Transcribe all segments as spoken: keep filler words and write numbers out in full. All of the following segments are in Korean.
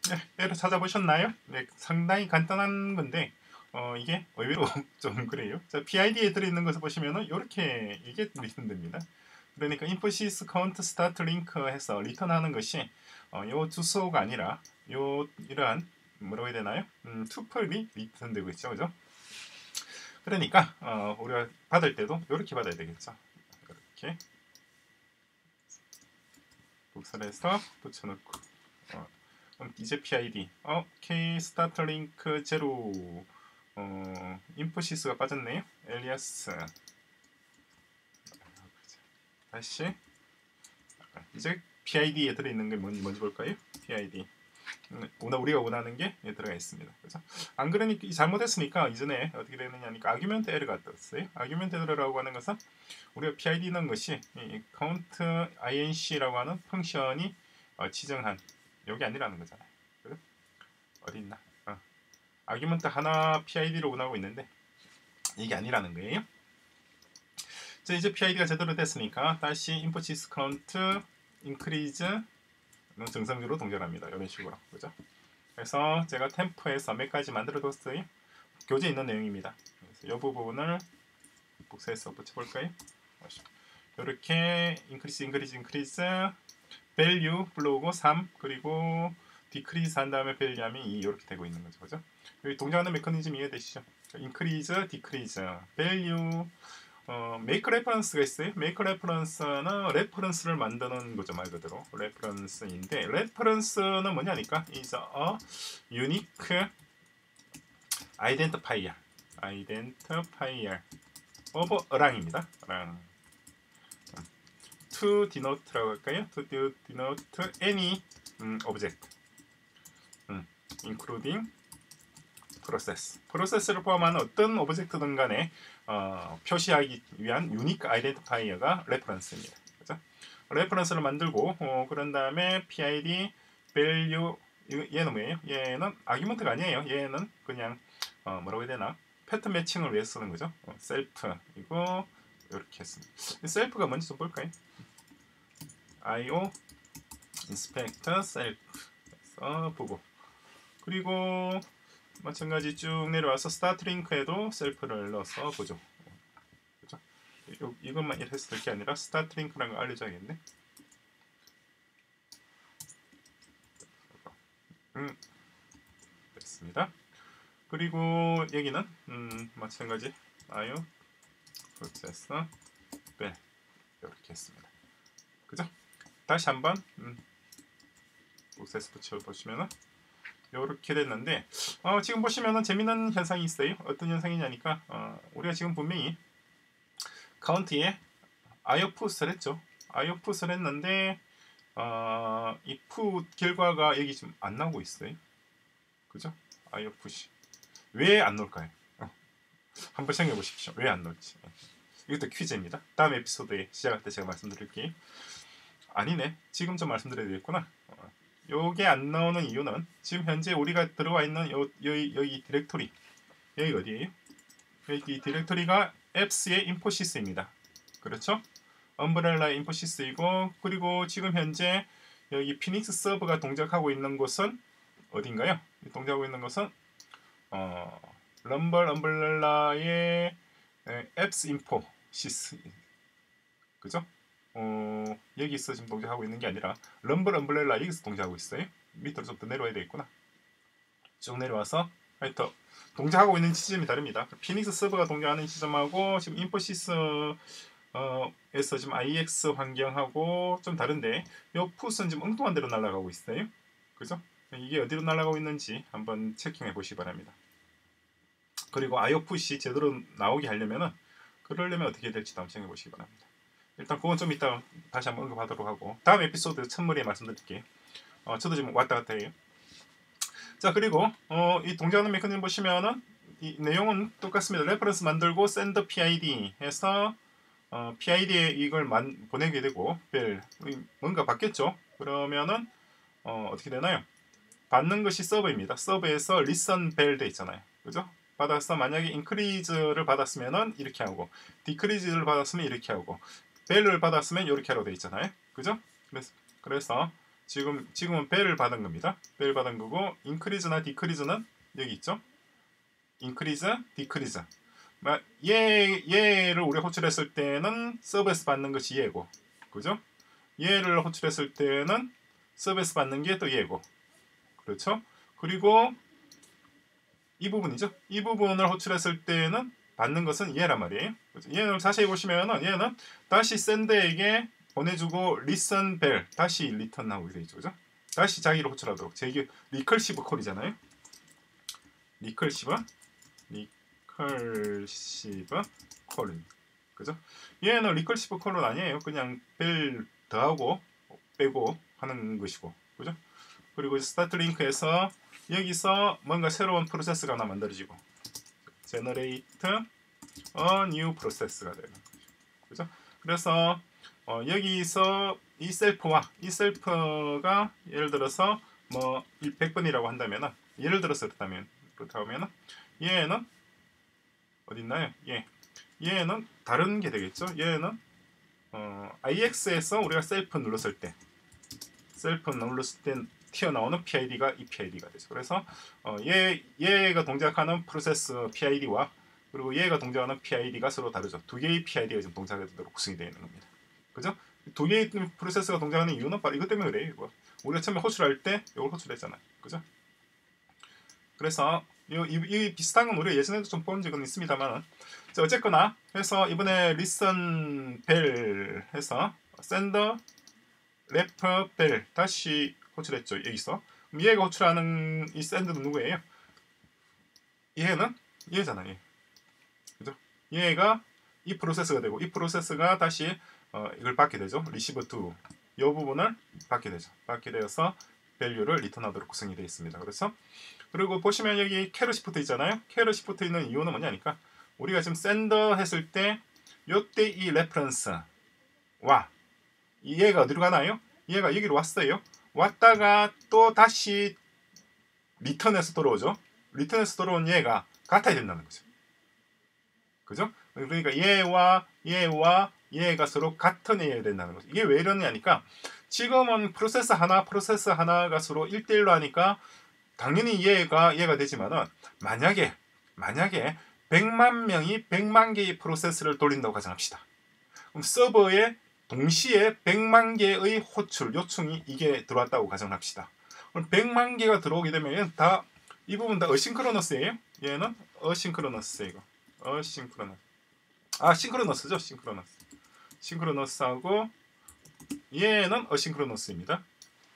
네, 에러 찾아보셨나요? 네, 상당히 간단한 건데 어, 이게 의외로 좀 그래요. 자, 피아이디에 들어있는 것을 보시면은 이렇게 이게 리턴됩니다. 그러니까 인포시스 카운트 스타트 링크 해서 리턴하는 것이 어, 요 주소가 아니라 요 이러한 뭐라고 해야 되나요? 음, 투플이 리턴되고 있죠, 그죠? 그러니까 어, 우리가 받을 때도 이렇게 받아야 되겠죠. 이렇게 복사해서 붙여놓고 어, 그럼 이제 피아이디 오케이 스타트 링크 제로 어, 인포시스가 빠졌네요. 엘리아스 다시 이제 피아이디에 들어있는 게 뭔지, 뭔지 볼까요? 피아이디 오늘 우리가 원하는 게 들어가 있습니다. 그래서 안 그러니까 잘못했으니까 이전에 어떻게 되느냐니까 아규멘트 에러가 떴어요. 아규멘트 에러라고 하는 것은 우리가 피아이디 넣은 것이 이 count inc라고 하는 펑션이 어, 지정한 여기 아니라는 거잖아요. 그래? 어디 있나? 어. 아규멘트 하나 피아이디로 원하고 있는데 이게 아니라는 거예요. 자, 이제 피아이디가 제대로 됐으니까 다시 input count increase 정상적으로 동작합니다. 이런 식으로 그죠? 그래서 제가 템프에서 몇 가지 만들어 뒀어요. 교재에 있는 내용입니다. 그래서 이 부분을 복사해서 붙여볼까요? 이렇게 increase, increase, increase value 불러오고 삼 그리고 decrease 한 다음에 value 하면 이 이렇게 되고 있는 거죠. 그죠? 여기 동작하는 메커니즘 이해되시죠? increase, decrease, value 어, make reference가 있어요. make reference는 레퍼런스를 만드는 거죠, 말 그대로. 레퍼런스인데 레퍼런스는 뭐냐니까 is a unique identifier identifier of a 랑입니다. 랑 to denote라고 할까요? to denote any 음, object 음, including process. 프로세스를 포함하는 어떤 오브젝트든 간에 어, 표시하기 위한 유니크 아이덴티파이어가 레퍼런스입니다. 그죠? 레퍼런스를 만들고 어, 그런 다음에 피아이디 value 얘는 뭐예요? 얘는 아규먼트가 아니에요. 얘는 그냥 어, 뭐라고 해야 되나? 패턴 매칭을 위해서 쓰는 거죠. 어, 셀프 이거 이렇게 했습니다. 셀프가 뭔지 좀 볼까요? 아이오 inspect self 해서 보고 그리고 마찬가지 쭉 내려와서 스타트 링크에도 셀프를 넣어서 보죠. 그죠? 요, 이것만 했을 게 아니라 스타트 링크라는 거 알려줘야겠네. 음, 됐습니다. 그리고 여기는 음, 마찬가지 아유 프로세서 벨 이렇게 했습니다. 그죠? 다시 한번 음, 프로세스 붙여보시면은 이렇게 됐는데 어, 지금 보시면은 재미있는 현상이 있어요. 어떤 현상이냐니까 어, 우리가 지금 분명히 카운트에 아이오풋을 했죠. 아이오풋을 했는데 어, 이 풋 결과가 여기 지금 안 나오고 있어요. 그죠? 아이오풋이 왜 안 나올까요? 어, 한번 생각해 보십시오. 왜 안 나올지. 이것도 퀴즈입니다. 다음 에피소드에 시작할 때 제가 말씀드릴게요. 아니네. 지금 좀 말씀드려야 되겠구나. 어, 요게 안 나오는 이유는 지금 현재 우리가 들어와 있는 요, 여기, 여기 디렉토리 여기 어디예요? 여기 디렉토리가 앱스의 인포시스입니다. 그렇죠? 엄브렐라 인포시스이고 그리고 지금 현재 여기 피닉스 서버가 동작하고 있는 곳은 어딘가요? 동작하고 있는 것은 어, 럼블 엄브렐라의 앱스 인포시스 그죠? 어, 여기서 지금 동작하고 있는 게 아니라 럼블 엄브렐라 여기서 동작하고 있어요. 밑으로 좀 더 내려와야 되겠구나. 쭉 내려와서 하여튼 동작하고 있는 지점이 다릅니다. 피닉스 서버가 동작하는 지점하고 지금 인포시스 어, 에서 지금 아이엑스 환경하고 좀 다른데 요 풋은 지금 엉뚱한 데로 날아가고 있어요. 그죠? 이게 어디로 날아가고 있는지 한번 체킹해 보시기 바랍니다. 그리고 아이오 풋이 제대로 나오게 하려면은 그러려면 어떻게 될지도 한번 생각해 보시기 바랍니다. 일단 그건 좀 이따 다시 한번 언급하도록 하고 다음 에피소드 첫머리에 말씀드릴게요. 어, 저도 지금 왔다 갔다 해요. 자 그리고 어, 이 동작하는 메커니즘 보시면은 이 내용은 똑같습니다. 레퍼런스 만들고 send pid 해서 어, 피아이디에 이걸 만, 보내게 되고 벨 뭔가 바뀌었죠. 그러면은 어, 어떻게 되나요? 받는 것이 서버입니다. 서버에서 listen bell 돼 있잖아요. 그죠? 받아서 만약에 increase를 받았으면은 이렇게 하고 decrease를 받았으면 이렇게 하고 벨을 받았으면 이렇게 하라고 돼 있잖아요. 그죠? 그래서, 그래서 지금 지금은 벨을 받은 겁니다. 벨 받은 거고 인크리즈나 디크리즈는 여기 있죠. 인크리즈, 디크리즈. 얘 얘를 우리 호출했을 때는 서비스 받는 것이 얘고, 그죠? 얘를 호출했을 때는 서비스 받는 게 또 얘고, 그렇죠? 그리고 이 부분이죠. 이 부분을 호출했을 때는 받는 것은 얘란 말이에요. 그렇죠? 얘는 자세히 보시면은 얘는 다시 샌드에게 보내주고 리슨 벨 다시 리턴 나오게 되죠, 그죠? 다시 자기를 호출하도록. 제기 리컬시브 콜이잖아요. 리컬시브 리컬시브 콜은, 그죠? 얘는 리컬시브 콜은 아니에요. 그냥 벨 더하고 빼고 하는 것이고, 그죠? 그리고 스타트 링크에서 여기서 뭔가 새로운 프로세스가 하나 만들어지고 generate a new process가 되는 거죠, 그죠? 그래서 어, 여기서 이 셀프와 이 셀프가 예를 들어서 뭐 백 번이라고 한다면은, 예를 들어서 그렇다면 그렇다면은 얘는 어디 있나요? 예, 얘는 다른 게 되겠죠. 얘는 어, 아이엑스에서 우리가 셀프 눌렀을 때 셀프 눌렀을 때 튀어나오는 피아이디가 이 피아이디가 되죠. 그래서 어, 얘, 얘가 동작하는 프로세스 피아이디와 그리고 얘가 동작하는 피아이디가 서로 다르죠. 두 개의 피아이디가 지금 동작하도록 구성이 되어 있는 겁니다. 그죠? 두 개의 프로세스가 동작하는 이유는 바로 이것 때문에 그래요. 이거. 우리가 처음에 호출할 때 이걸 호출했잖아요. 그죠? 그래서 이, 이, 이 비슷한 건 우리가 예전에도 좀 본 적은 있습니다만, 어쨌거나 해서 이번에 listen bell 해서 send left bell 다시 호출했죠. 여기서 그럼 얘가 호출하는 이 send는 누구예요? 얘는 얘잖아. 얘. 그죠? 얘가 이 프로세스가 되고 이 프로세스가 다시 어, 이걸 받게 되죠. receive to 이 부분을 받게 되죠. 받게 되어서 value를 리턴하도록 구성이 되어 있습니다. 그래서 그리고 보시면 여기 캐러 시프트 있잖아요. 캐러 시프트 있는 이유는 뭐냐니까, 우리가 지금 샌더 했을 때 요때 이 레퍼런스와 얘가 어디로 가나요? 얘가 여기로 왔어요. 왔다가 또 다시 리턴해서 돌아오죠. 리턴해서 돌아온 얘가 같아야 된다는 거죠. 그죠? 그러니까 얘와 얘와 얘가 서로 같은 애여야 된다는 거죠. 이게 왜 이러냐니까, 지금은 프로세스 하나 프로세스 하나가 서로 일 대 일로 하니까 당연히 얘가 얘가 되지만은, 만약에 만약에 백만 명이 백만 개의 프로세스를 돌린다고 가정합시다. 그럼 서버에 동시에 백만 개의 호출 요청이 이게 들어왔다고 가정합시다. 그럼 백만 개가 들어오게 되면 다 이 부분 다 어싱크로너스예요. 얘는 어싱크로너스, 이거 어싱크로너스. 아, 싱크로너스죠. 싱크로너스. 싱크로너스하고 얘는 어싱크로너스입니다.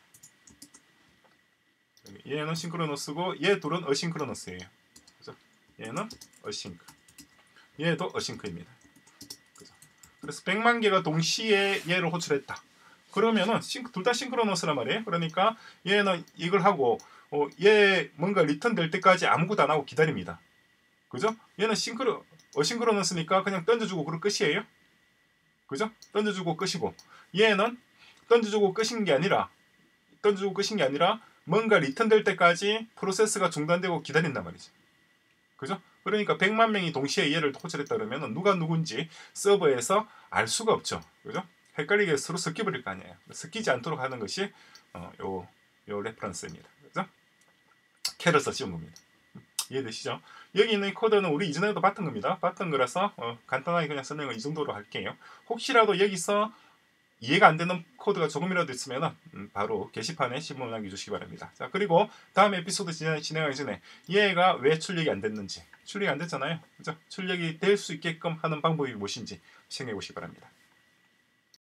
얘는 싱크로너스고 얘 둘은 어싱크로너스예요. 그죠? 얘는 어싱크. 얘도 어싱크입니다. 그죠? 그래서 백만 개가 동시에 얘를 호출했다. 그러면은 둘 다 싱크로너스란 말이에요. 그러니까 얘는 이걸 하고 어, 얘 뭔가 리턴 될 때까지 아무것도 안 하고 기다립니다. 그죠? 얘는 싱크로 어싱크로너스니까 그냥 던져주고 그럴 끝이에요. 그죠? 던져주고 끝이고, 얘는 던져주고 끝인 게 아니라 던져주고 끝인 게 아니라 뭔가 리턴 될 때까지 프로세스가 중단되고 기다린단 말이죠. 그죠? 그러니까 백만 명이 동시에 얘를 호출했다 그러면 누가 누군지 서버에서 알 수가 없죠. 그죠? 헷갈리게 서로 섞여버릴 거 아니에요. 섞이지 않도록 하는 것이 어, 요, 요 레퍼런스입니다. 그죠? 캐럿을 씌운 겁니다. 이해되시죠? 여기 있는 코드는 우리 이전에도 봤던 겁니다. 봤던 거라서 어, 간단하게 그냥 설명을 이 정도로 할게요. 혹시라도 여기서 이해가 안 되는 코드가 조금이라도 있으면 음, 바로 게시판에 신문 남겨주시기 바랍니다. 자, 그리고 다음 에피소드 진행, 진행하기 전에 얘가 왜 출력이 안 됐는지, 출력이 안 됐잖아요. 그죠? 출력이 될 수 있게끔 하는 방법이 무엇인지 생각해 보시기 바랍니다.